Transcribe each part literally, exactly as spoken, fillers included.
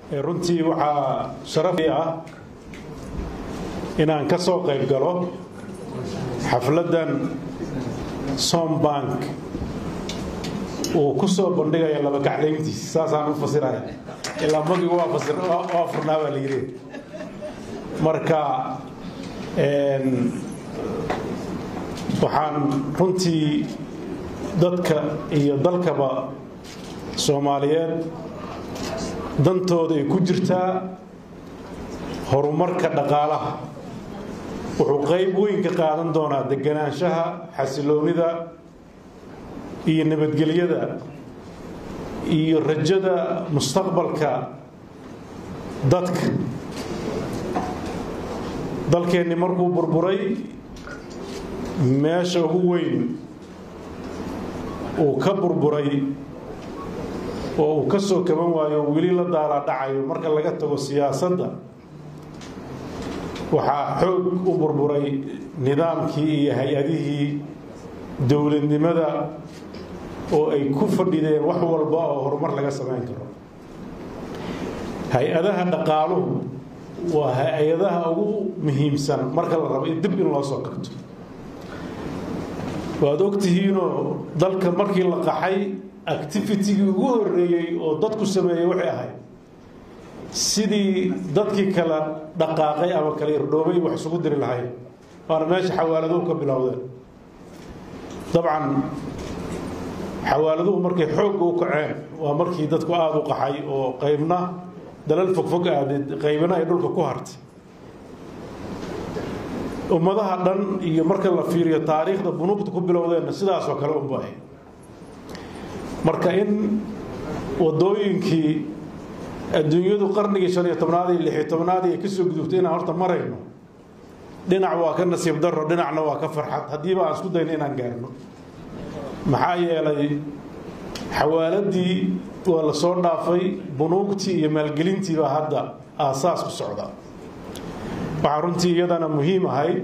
runtii waxaa sharaf ah inaan ka soo qayb galo xafladan Sombank oo ku soo bandhigaya laba kacleyntiis saasaan u fasiraya ilaa magigu waa fasir oo furnaa baa la yiri marka een waxaan runtii dadka iyo dalkaba Soomaaliyeed dantooda ay ku jirtaa horumarka dhaqaalaha wuxuu qayb weyn ka qaadan doonaa deganaanshaha xasiloonida iyo nabadgelyada iyo rajada mustaqbalka dadka dalkeenni markuu burburay meesha ugu weyn uu ka burburay oo uu ka soo kaban waayo weli la daala dhacayo marka laga tago siyaasadda waxaa xoog u burburay nidaamkii iyo hay-adihii dowladnimada oo ay ku fadhideen wax walba oo horumar laga samayn karo hay-adaha dhaqaaluhu waa hay-adaha ugu muhiimsan marka la rabo dib in loo soo kabto waad ogtihiinoo dalka markii la qaxay activity-gii ugu horreeyey oo dadku sameeyey waxay ahayd sidii dadkii kala dhaqaaqay ama kala irdhoobay wax isugu diri lahayd waana meesha xawaaladuhu ka bilowdeen dabcan xawaaladuhu markay xoogga u kaceen waa markii dadku aada u qaxay oo qaybna dalal fogfog aadeed qaybna ay dhulka ku hartay ummadaha dhan iyo marka la fiiriyo taariikhda bunuugta ku bilowdeenna sidaas oo kale u baahay marka in wadooyinkii adduunyadu qarnigii shan iyo tobnaad iyo lix iyo tobnaad ay ka soo gudubtay inaan horta marayno dhinac waa ka nasiib darro dhinacna waa ka farxad haddiiba aan isku dayno inaan gaarno maxaa yeelay xawaaladii waa la soo dhaafay bunuugtii iyo maalgelintii baa hadda aasaas ku socda waxaa runtii iyadana muhiim ahay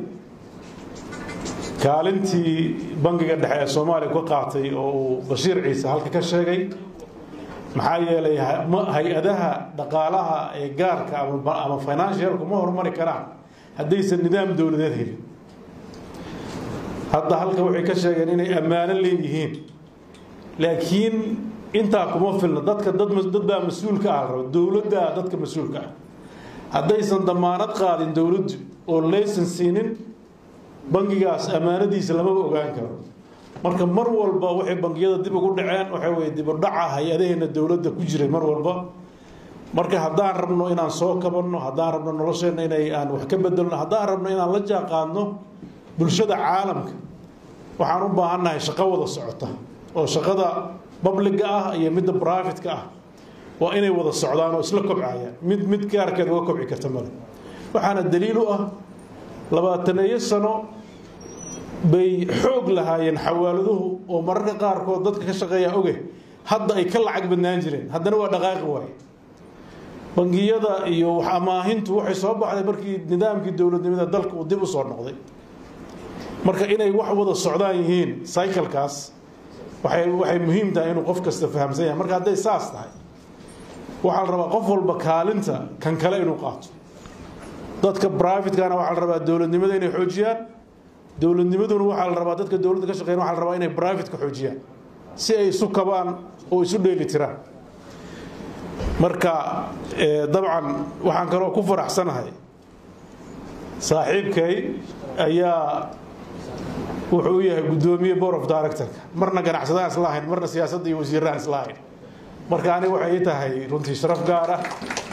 kaalintii bangiga dhexe ee Soomaaliya ku qaatay oo uu Bashiir Ciise halka ka sheegay maxaa yeelay hay-adaha dhaqaalaha ee gaarka ama financial kuma horumari karaan haddaysan nidaam dowladeed helin hadda halka waxay ka sheegeen inay ammaano leeyihiin laakiin intaa kuma filna dadka dad dad baa mas'uulka ah rabo dowladda dadka mas'uulka ah haddaysan damaanad qaadin dowladdu oo laysan siinin bangigaas ammaanadiisa lama ogaan karo marka mar walba waxay bangiyada dib ugu dhaceen waxa way dib u dhaca hay-adaheena dowladda ku jiray mar walba marka haddaan rabno inaan soo kabanno haddaan rabno nolosheena inay aan wax ka bedelno haddaan rabno inaan la jaanqaadno bulshada caalamka waxaan u baahannahay shaqo wada socota oo shaqada public ah iyo midda private ah waa inay wada socdaan oo isla kobcayaan mid mid gaarkeed uga kobci karta male waxaana daliil u ah labaataneeyo sano bay xoog lahaayeen xawaaladuhu oo mararka qaarkood dadka ka shaqeeya oge hadda ay ka lacag badnaan jireen haddana waa dhaqaaqi waaye bangiyada iyo wax amaahintu waxay soo baxday markii nidaamkii dowladnimada dalka uu dib u soo noqday marka inay wax wada socdaan yihiin cycle-kaas waxay waxay muhiim tahay inuu qof kasta fahamsan yahay marka hadday saas tahay waxaa la rabaa qof walba kaalinta kan kale inuu qaato dadka private-kana waxaa la rabaa dowladnimada inay xoojiyaan dowladnimaduna waxaa la rabaa dadka dowladda ka shaqeeyaan waxaa la rabaa inay private-ka xoojiyaan si ay isu kabaan oo isu dheeli tiraan marka dabcan waxaan kaloo ku faraxsanahay saaxiibkay ayaa wuxuu yahay gudoomiye board of director-ka marna ganacsadaan isla ahayn marna siyaasadda iyo wasiirraan isla ahayn marka aniga waxay tahay runtii sharaf gaar ah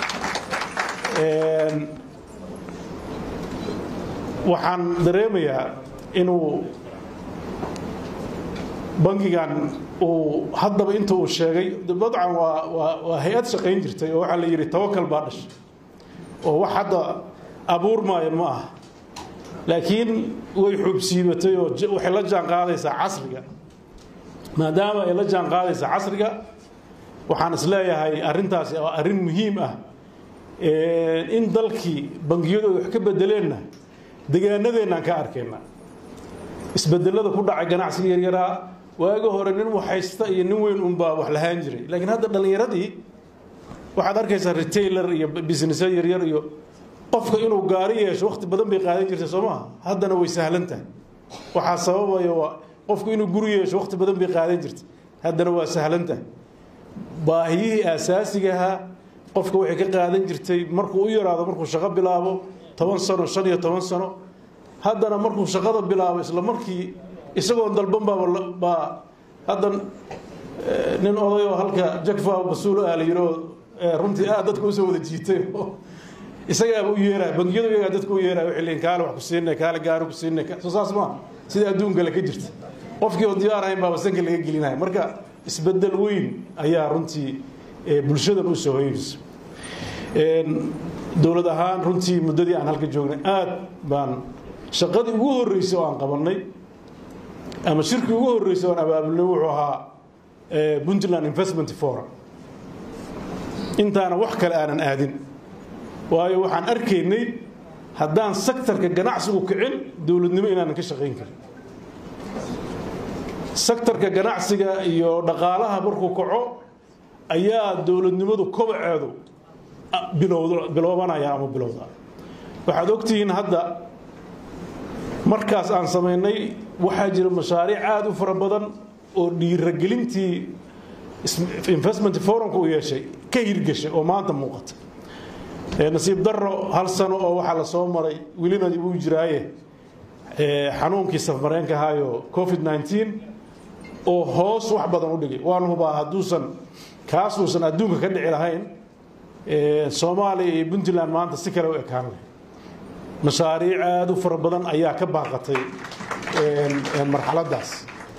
waxaan dareemayaa inuu bangigan uu haddaba inta uu sheegay dabcan waa waa waa hay-ad shaqayn jirtay oo waxaa la yidhi tawakal baa dhashay oo wax hadda abuur maayo ma aha laakiin way xubsiibatay oo waxay la jaan qaadaysaa casriga maadaama ay la jaan qaadaysaa casriga waxaan isleeyahay arrintaasi waa arrin muhiim ah in dalkii bangiyadu wax ka bedeleenna deegaanadeenaan ka arkayna isbedelada ku dhacay ganacsiga yaryaraa waaga hore nin wax haysta iyo nin weyn un baa wax lahaan jiray laakiin hadda dhalinyaradii waxaad arkaysaa retailer iyo business yar yar iyo qofka inuu gaari yeesho waqti badan bay qaadan jirtay Soomaaliya haddana way sahlan tahay waxa sababaya waa qofku inuu guri yeesho waqti badan bay qaadan jirtay haddana waa sahlan tahay baahiyihii asaasiga ah qofka waxay ka qaadan jirtay markuu u yaraado markuu shaqo bilaabo toban sano shan iyo toban sano haddana markuu shaqada bilaabo isla markii isagoo dalban baa haddan nin oday oo halka Jagfa masuul ah la yiro runtii aad dadku u soo wada jiitay isaga uu yeeray bangiyada iyaga dadku u yeeray wixii leen kaala wax ku siinay kaala gaar ku siinay soo saas ma sida adduunka la ka jirta qofkii oo diyaar ahayn baa wasanka laga gelinayo marka isbedel weyn ayaa runtii bulshada u soo hoyis een dawlad ahaan runtii muddadii aan halka joognay aad baan shaqadii ugu horeysay oo aan qabanay ama shirkii ugu horeysay oo aan abaabulnay wuxuu ahaa Puntland Investment Forum intaana wax kale aanan aadin waayo waxaan arkaynay haddaan sektorka ganacsigu kicin dawladnimo inaan ka shaqeyn karin sektorka ganacsiga iyo dhaqaalaha markuu kaco ayaa dawladnimadu kobaceedu bilowdo bilowbanaya ama bilowda waxaad ogtihiin hadda markaas aan sameynay waxaa jira mashaariic aad u fara badan oo dhiirigelintii investment forum ku yeeshay ka hirgashay oo maanta muuqata ee nasiib darro hal sano oo waxa la soo maray wilina uu jiraaye ee xanuunkii safareenka haayo covid nineteen oo hoos wax badan u dhigay waan hubaa haduusan kaas uusan adduunka ka dhici lahayn ee Soomaaliya iyo Puntland maanta si kale u ekaanay mashaariic aad u fara badan ayaa ka baaqatay ee marxaladaas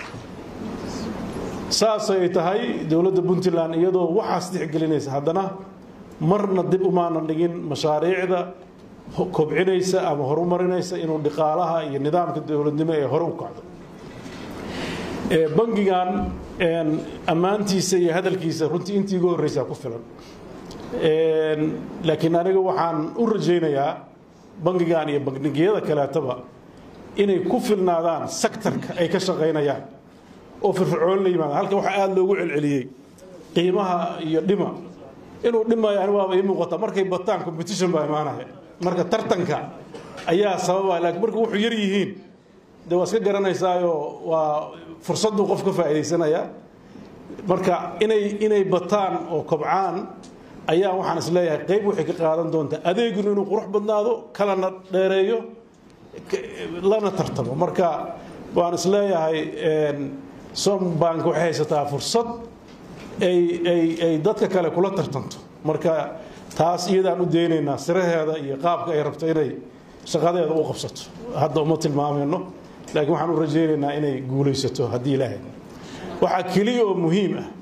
saasay tahay dawladda Puntland iyadoo waxaas dhixgelinaysa haddana marna dib uma aanan dhigin mashaariicda kobcinaysa ama horumarinaysa inuu dhaqaalaha iyo nidaamka dawladnimo ee hore u kacdo ee bangigan een amaantiisa iyo hadalkiisa runtii intii ugu horeysay ku filan een laakiin aniga waxaan u rajaynayaa bangigan iyo bangiyada kale taba inay ku filnaadaan sektorka ay ka shaqeynayaan oo firfircoon la yimaado halka waxa aad loogu celceliyay qiimaha iyo dhima inuu dhimayo waa ay muuqata markay bataan competition baa imaanaya marka tartanka ayaa sababa laakiin marka wuxuu yar yihiin de waa iska garanaysaa waa fursadu qof ka faa'iideysanaya marka inay inay bataan oo kobcaan ayaa waxaan isleeyahay qayb waxay ka qaadan doontaa adeeguna inuu qurux badnaado kala dheereeyo lana tartamo marka waan isleeyahay een Sombank waxay haysataa fursad ay ay ay dadka kale kula tartanto marka taas iyadaan u deenaynaa siraheeda iyo qaabka ay rabto inay shaqadeeda u qabsato hadda uma tilmaamayno laakiin waxaan u rajaynaynaa inay guuleysato haddii ilaahay waxa kaliya oo muhiim ah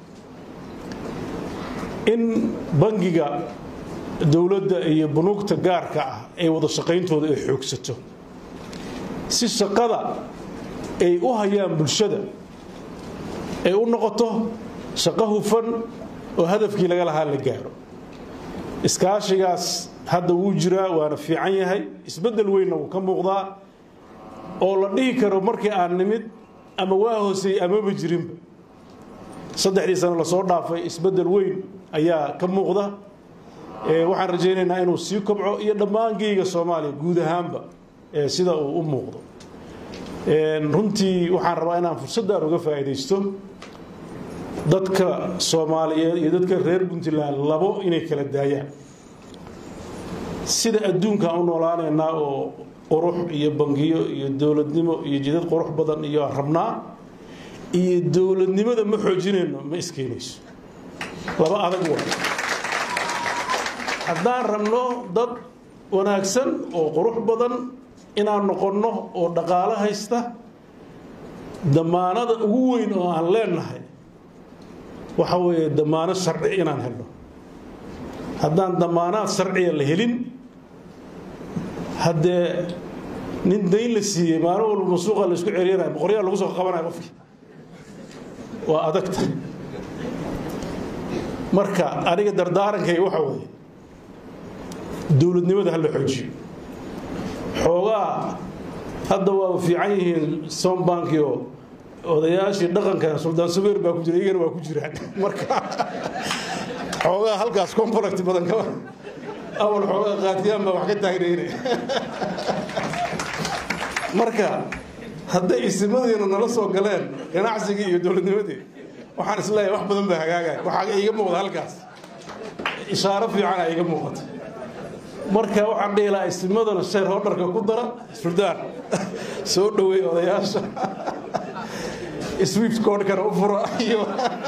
in bangiga dawladda iyo bunuugta gaarka ah ay wada shaqayntooda ay xoogsato si shaqada ay u hayaan bulshada ay u noqoto shaqo hufan oo hadafkii laga lahaa la gaaro iskaashigaas hadda wuu jiraa waana fiican yahay isbedel weyn uu ka muuqdaa oo la dhihi karo markii aan nimid ama waa hoosay ama ma jirinba saddexdii sano la soo dhaafay isbedel weyn ayaa ka muuqda ee waxaan rajaynaynaa inuu sii kobco iyo dhammaan geeyga Soomaaliya guud ahaanba ee sida uu u muuqdo een runtii waxaan rabaa inaan fursaddan uga faa'iideysto dadka Soomaaliyeed iyo dadka reer Puntland labo inay kala daayaan sida adduunka u noolaanayna oo qurux iyo bangiyo iyo dawladnimo iyo jidad qurux badan iyo rabnaa iyo dawladnimada ma xoojinayno ma iskeenayso laba adag waa haddaan rabno dad wanaagsan oo qurux badan inaan noqono oo dhaqaale haysta damaanada ugu weyn oo aan leenahay waxa weeye damaano sharci inaan helno haddaan damaanaad sharciya la helin haddee nin dayn la siiyey maalin walba suuqa la isku ceeriyanayo boqoryaal lagu soo qabanayo qofkii waa adagta marka aniga dardaarankay waxa weeye dawladnimada hal la xoojiyo xoogaa hadda waa fiican yihiin Sombank iyo odayaashii dhaqanka Sultan Subayr baa ku jiray iyagana waa ku jiraan marka xoogaa halkaas conflict badan ka awal xoogaa qaadiyaan baa wax ka taagnayna marka hadday isimadeena nala soo galeen ganacsigii iyo dowladnimadii waxaan isleeyahay wax badan baa hagaagaya waxaa iiga muuqda halkaas ishaaro fiican iiga muuqata marka waxaan dhihi lahaa isimadana shareholderka ku dara Suudaan soo dhaweey odayaasha swift code-kana u fura iyo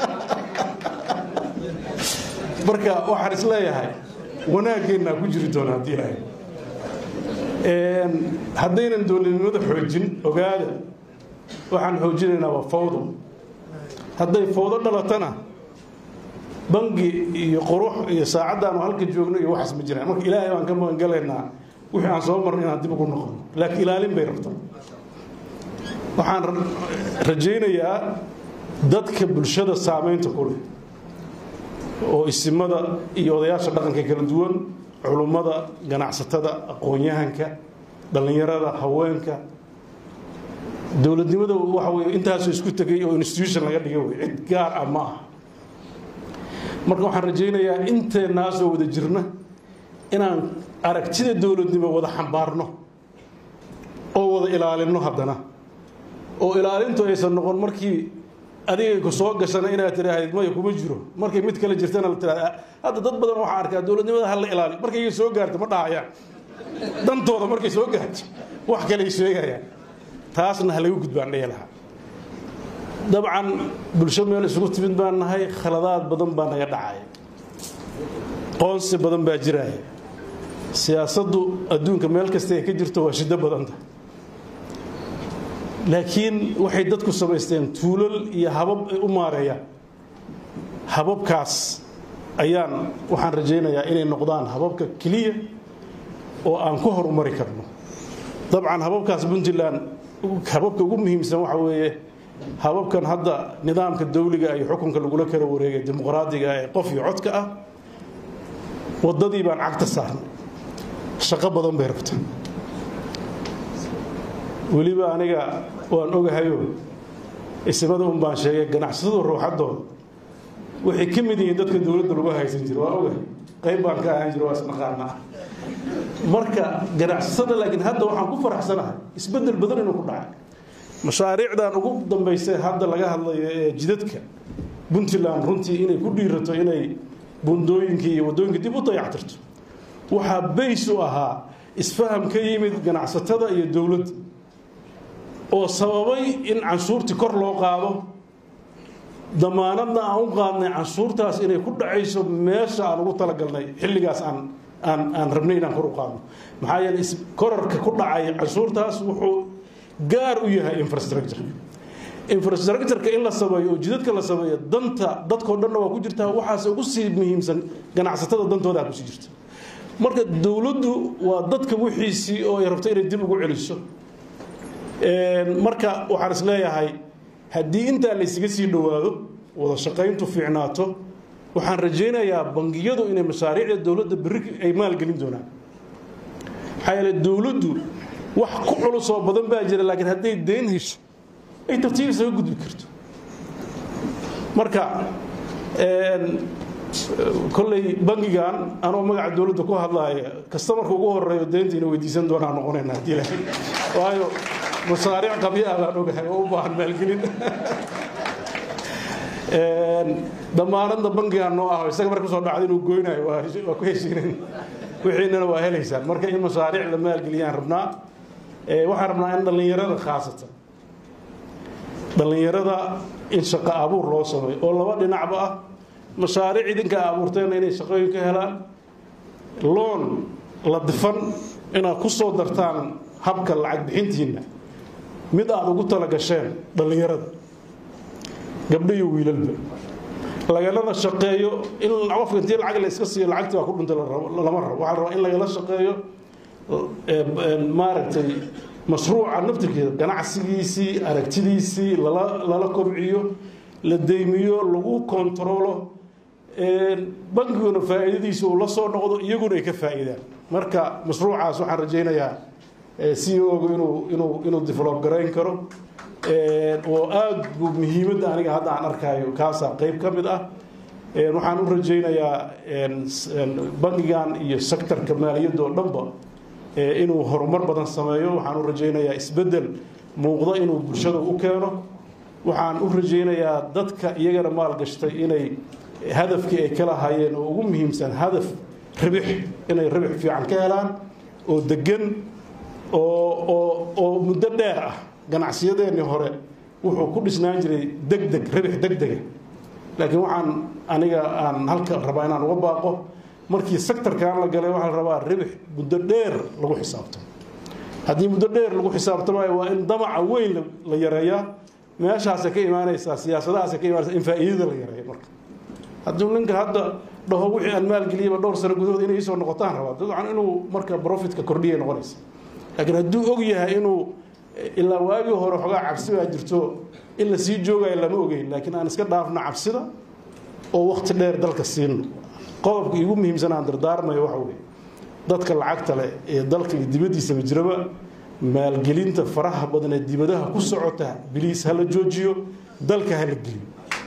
marka waxaan isleeyahay wanaaggeena ku jiri doona haddii ay een haddaynan dowladnimada xoojin ogaada waxaan xoojinaynaa waa fawdo hadday fawdo dhalatana bangi iyo qurux iyo saacadaan halka joogno iyo waxas ma jiraan marka ilaahay waan ka magan galaynaa wixii aan soo marnay inaan dib ugu noqono laakiin ilaalin bay rabtaa waxaan rajaynayaa dadka bulshada saameynta ku leh oo isimada iyo odayaasha dhaqanka kala duwan culummada ganacsatada aqoon-yahanka dhalinyarada haweenka dowladnimada waxa weeye intaas isku tagay oo institution laga dhigay way cid gaar ah ma aha marka waxaan rajaynayaa inteena soo wada jirna inaan aragtida dowladnimo wada xambaarno oo wada ilaalino haddana oo ilaalintu aysan noqon markii adiga ku soo gashan inaad tiraahdo ma kuma jiro markay mid kale jirtana la tiraahdo hadda dad badan waxa arkaa dowladnimada hal la ilaaliyo markay soo gaarto ma dhaayaan dantooda markay soo gaarto wax kale ay sheegayaan taasna hal lagu gudbaan dheelaha dabcan bulsho meel isugu timid baan nahay khaladaad badan baa naga dhacay qoonsi badan baa jiray siyaasaddu adduunka meel kasta ay ka jirto waa shida badan tahay laakiin waxay dadku samaysteen tuulal iyo habab ay u maareeyaan hababkaas ayaan waxaan rajaynayaa inay noqdaan hababka keliya oo aan ku horumari karno dabcan hababkaas Puntland hababka ugu muhiimsan waxa weeye hababkan hadda nidaamka dawliga ay xukunka lagula kala wareegay dimuqraadiga ee qof iyo codka ah wadadii baan cagta saarnay shaqo badan bay rabtaa weliba aniga waan ogahayo ismada un baan sheegay ganacsatadu ruuxadooda waxay ka mid yihiin dadka dawladda lagu haysan jiray waa ogahay qayb baan ka ahaan jiray waa isnaqaana marka ganacsatada laakiin hadda waxaan ku faraxsanahay isbedel badan inuu ku dhacay mashaariicdan ugu dambeysay hadda laga hadlayo ee jidadka Puntland runtii inay ku dhiirato inay bundooyinkii iyo wadooyinka dib u dayactirto waxa bays u ahaa isfaham ka yimid ganacsatada iyo dawladda oo sababay in canshuurtii kor loo qaado damaanadna aan u qaadnay canshuurtaas inay ku dhacayso meesha aan ugu talagalnay xilligaas aan aan aan rabnay inaan kor u qaadno maxaa yeelay korarka ku dhacay canshuurtaas wuxuu gaar u yahay infrastructure infrastructure in la sameeyo oo jidadka la sameeyo danta dadkoo dhanna waa ku jirtaa waxaas ugu sii muhiimsan ganacsatada dantooda ku sii jirta marka dawladdu waa dadka wixiisii oo ay rabto inay dib ugu celiso marka waxaan is leeyahay haddii intaa la isaga sii dhawaado wada shaqayntu fiicnaato waxaan rajaynayaa bangiyadu inay mashaariicda dawladda berri ay maalgelin doonaan maxaa yeelay dawladdu wax ku culus oo badan baa jira laakiin hadday deyn hesho ay tartiib isaga gudbi karto marka kolley bangigan anoo magaca dawladda ku hadlaaya kastamarka ugu horeeyo deynta ina weydiisan doonaa noqonaynaa haddii ilaahay waayo mashaariic qabyo ah baan ogahay oo u baahan maalgelin damaanadda bangigan noo ah isaga marka soo dhacda inuu goynayo waa ku heshiinayn wixiinana waa helaysaan marka in mashaariic la maalgeliyaan rabnaa waxaan rabnaa in dhallinyarada khaasatan dhallinyarada in shaqo abuur loo sameeyo oo laba dhinacba ah mashaariic idinka abuurteena inay shaqooyin ka helaan loon la difan inaad ku soo dartaan habka lacag bixintiina mid aad ugu tala gasheen dhallinyarada gabdho iyo wiilalba lagalana shaqeeyo in qofka intii lacag la iska siiyo lacagtii waa ku dhuntay lama rabo waxaa rabaa in lagala shaqeeyo maaragtay mashruuca naftirkeeda ganacsigiisii aragtidiisii lala lala kobciyo la deymiyo lagu kontaroolo bangiguna faa'iidadiisa uu la soo noqdo iyaguna ay ka faa'iidaan marka mashruucaas waxaan rajaynayaa C E O-gu inuu inuu inuu develop garayn karo oo aad buu muhiimadda aniga hadda aan arkayo kaasaa qayb ka mid ah waxaan u rajaynayaa bangigan iyo sektorka maaliyadda oo dhanba inuu horumar badan sameeyo waxaan u rajaynayaa isbeddel muuqda inuu bulshada u keeno waxaan u rajaynayaa dadka iyagana maalgashtay inay hadafkii ay kala hayeen oo ugu muhiimsan hadaf ribix inay ribix fiican ka helaan oo degan oo oo oo muddo dheer ah ganacsiyadeennii hore wuxuu ku dhisnaan jiray degdeg ribix degdega laakiin waxaan aniga aan halka rabaa inaan uga baaqo markii sektorkan la galay waxaa la rabaa ribix muddo dheer lagu xisaabtamo haddii muddo dheer lagu xisaabtamayo waa in damaca weyn la yareeyaa meeshaasay ka imaanaysaa siyaasadahaasay ka imaanaysaa in faa'iidada la yareeyo marka hadduu ninka hadda dhaho wixii aan maalgeliyaba dhowr sano gudahood inay isoo noqotaan rabaa dabcan inuu marka profitka kordhiyay noqonaysa laakiin hadduu og yahay inuu ilaa waagii hore xogaa cabsi baa jirto in la sii joogayo lama ogeyn laakiin aan iska dhaafno cabsida oo waqti dheer dalka siino qodobka igu muhiimsan aan dardaarmayo waxa weeye dadka lacagta leh ee dalka iyo dibaddiisaba jiraba maalgelinta faraha badan ee dibadaha ku socota biliis hala joojiyo dalka hala geliyo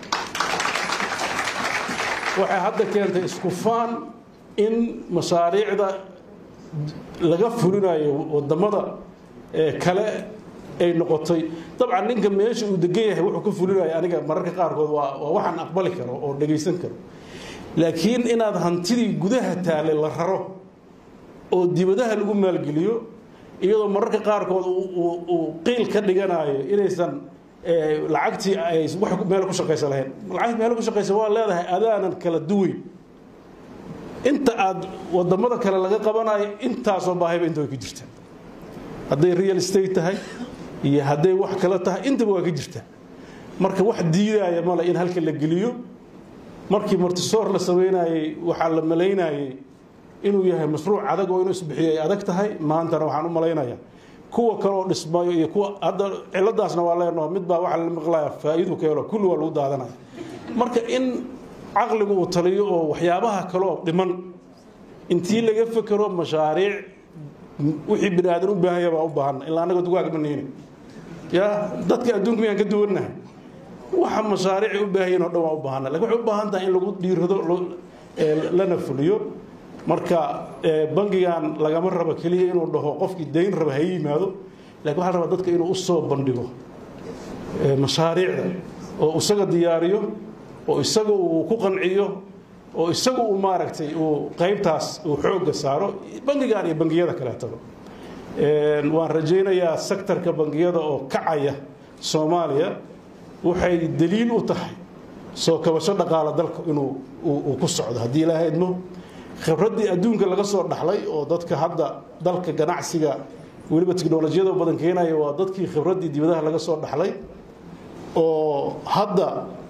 waxay hadda keentay isku faan in mashaariicda laga fulinayo wadamada kale ay noqotay dabcan ninka meesha uu degan yahay wuxuu ka fulinayo aniga mararka qaarkood waa waa waxaan aqbali karo oo dhageysan karo laakiin inaad hantidii gudaha taalay la raro oo dibadaha lagu maalgeliyo iyadoo mararka qaarkood uu qiil ka dhiganayo inaysan lacagtii ay wax meel ku shaqaysan lahayn lacag meel ku shaqaysan waa leedahay adaanan kala duweyn inta aad wadamada kale laga qabanayo intaasoo baahayba inta way ka jirtaa hadday real estate tahay iyo hadday wax kale tahay intaba waa ka jirtaa marka wax diidaya male in halka la geliyo markii martisoor la sameynayay waxaa la malaynayay inuu yahay mashruuc adag oo inuu isbixiyo ay adag tahay maantana waxaan u malaynayaa kuwa kale oo dhismayo iyo kuwa hadda ciladaasna waa leenoo mid baa waxa la maqlayaa faa'iido ka helo kulli waa lagu daadanaya marka in caqligu uu taliyo oo waxyaabaha kale oo dhiman intii laga fakaro mashaariic wixii bini aadan u baahan yahay baa u baahan ilaa anaga dugaag ma niina ya dadka adduunka miyaan ka duwannahay waxa mashaariic u baahan oo dhan waa u baahan laakiin waxay u baahan tahay in lagu dhiirado lana fuliyo marka bangigan lagama rabo kaliya inuu dhaho qofkii deyn raba ha yimaado laakiin waxa la rabaa dadka inuu u soo bandhigo mashaariicda oo isaga diyaariyo oo isaga uu ku qanciyo oo isaga uu maaragtay uu qaybtaas uu xoogga saaro bangigan iyo bangiyada kaleetaba waan rajaynayaa sektorka bangiyada oo kacaya Soomaaliya waxay daliil u tahay soo kabasho dhaqaale dalka inuu uu ku socdo haddii Ilaahay idmo khibradii adduunka laga soo dhaxlay oo dadka hadda dalka ganacsiga waliba tiknoolajiyada badan keenaya waa dadkii khibradii dibadaha laga soo dhaxlay oo hadda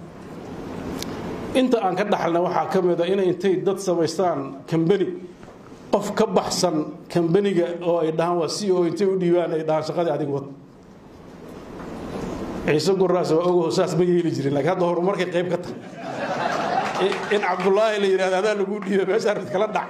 inta aan ka dhaxalna waxa kamid ah inay intay dad samaystaan company qof ka baxsan company-ga oo ay dhahan waa C E O intay u dhiibaan ay dhahan shaqadii adiga wad ciise guraas oo ogo saas ma yeeli jirin laakiin hadda horumarka qayb ka tahay in Cabdullaahi la yiraahdo adaa lagu dhiibay meesha arid kala dhac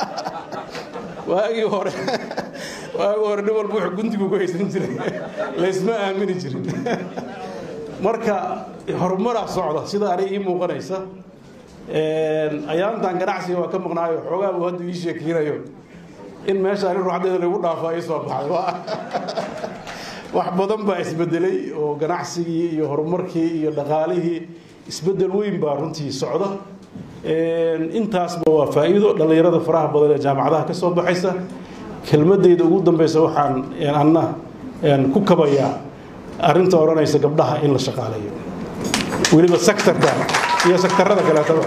waagi hore waagi hore nin walba wuxuu guntigu ku haysan jiray laysma aamini jirin marka horumara socda sida ay ii muuqanaysa een ayaantan ganacsiga waa ka maqnaayo xogaa uu hadda ii sheekinayo in meesha ay ruuxdeeda lagu dhaafay soo baxay wax badan baa isbedelay oo ganacsigii iyo horumarkii iyo dhaqaalihii isbedel weyn baa runtii socda een intaasba waa faa'iido dhalinyarada faraha badan ee jaamacadaha ka soo baxaysa kelmadeyda ugu dambaysa waxaan anna een ku kabayaa arinta oranaysa gabdhaha in la shaqaaleeyo waliba sektorka iyo sektorada kale taa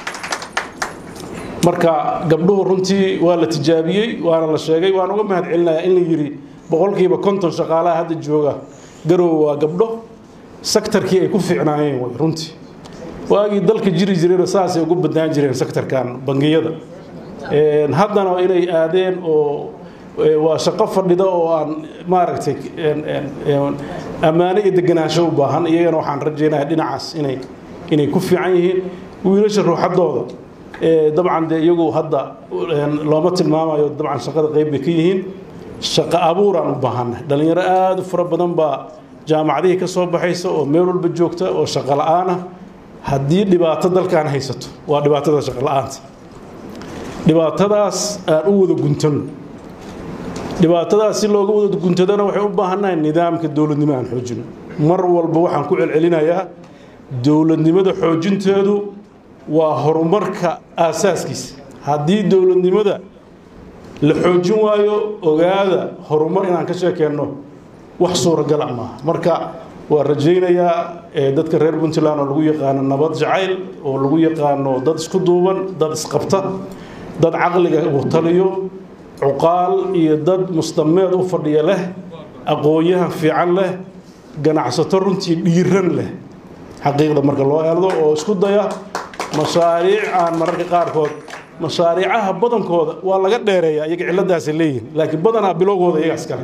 marka gabdhuhu runtii waa la tijaabiyay waana la sheegay waan uga mahad celinayaa in la yiri boqolkiiba konton shaqaalaha hadda jooga garow waa gabdho sektorkii ay ku fiicnaayeen way runtii waagii dalka jiri jireen saas ay ugu badnaan jireen sektorkan bangiyada een haddana inay aadeen oo waa shaqo fadhida oo aan maaragtay amaano iyo deganaansho u baahan iyagana waxaan rajaynayaa dhinacaas inay inay ku fiican yihiin wiilasha ruuxadooda ee dabcan de iyagu hadda looma tilmaamayo dabcan shaqada qayb bay ka yihiin shaqo abuuraan u baahannahay dhalinyaro aad u fara badan baa jaamacadihii ka soo baxaysa oo meel walba joogta oo shaqo la'aan ah haddii dhibaato dalkan haysato waa dhibaatada shaqo la'aanta dhibaatadaas aan u wada guntano dhibaatadaas si looga wada guntadana waxay u baahannahay nidaamka dowladnimo aan xoojino mar walba waxaan ku celcelinayaa dowladnimada xoojinteedu waa horumarka aasaaskiisa haddii dowladnimada la xoojin waayo ogaada horumar inaan ka sheekeenno wax suuragal ah maaha marka waa rajaynayaa dadka reer Puntland oo lagu yaqaan nabad jacayl oo lagu yaqaan dad isku duuban dad isqabta dad caqliga uu taliyo cuqaal iyo dad mustameed u fadhiya leh aqoonyahan fiican leh ganacsato runtii dhiiran leh xaqiiqda marka loo eego oo isku daya mashaariic aan mararka qaarkood mashaariicaha badankooda waa laga dheereeyaa iyaga ciladaas leeyihiin laakiin badanaa bilowgooda iyaga iskale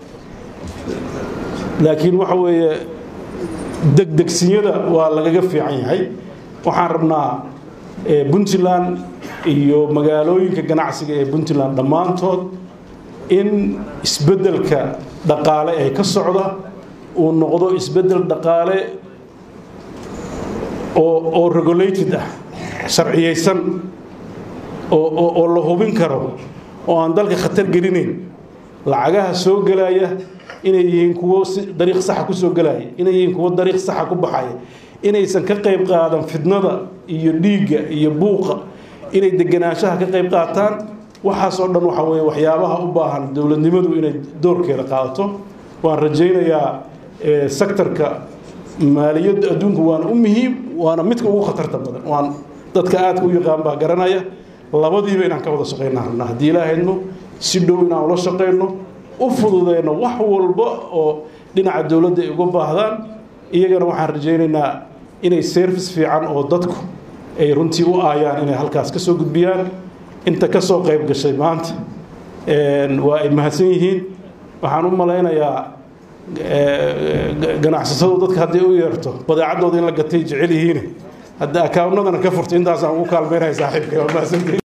laakiin waxa weeye degdegsiyada waa lagaga fiican yahay waxaan rabnaa Puntland iyo magaalooyinka ganacsiga ee Puntland dhamaantood in isbedelka dhaqaale ee ka socda uu noqdo isbedel dhaqaale oo oo regulated ah sharciyeysan oo oo la hubin karo oo aan dalka khatar gelinayn lacagaha soo galaya inay yihiin kuwo dariiq sax ku soo galaya inay yihiin kuwo dariiq sax ku baxaya inaysan ka qayb qaadan fidnada iyo dhiiga iyo buuqa inay deganaanshaha ka qayb qaataan waxaas oo dhan waxa weeye waxyaabaha u baahan dowladnimadu inay doorkeeda qaadato waan rajaynayaa sektorka maaliyadda adduunka waana u muhiim waana midka ugu khatarta badan waan dadka aad u yaqaan baa garanaya labadiiba inaan ka wada shaqeynaa rabnaa haddii ilaahayno si dhow inaan ula shaqeyno u fududeyno wax walba oo dhinaca dowladda ay uga baahdaan iyagana waxaan rajaynaynaa inay service fiican oo dadku ay runtii u aayaan inay halkaas ka soo gudbiyaan inta ka soo qayb gashay maanta waa ay mahadsan yihiin waxaan u malaynayaa ganacsatadu dadka haddii u yeerto badeecadooda in la gatay jecel yihiin hadda akawnadana ka furto intaas aan ugu kaalmeynaya saaxiibkay waa mahadsantihiin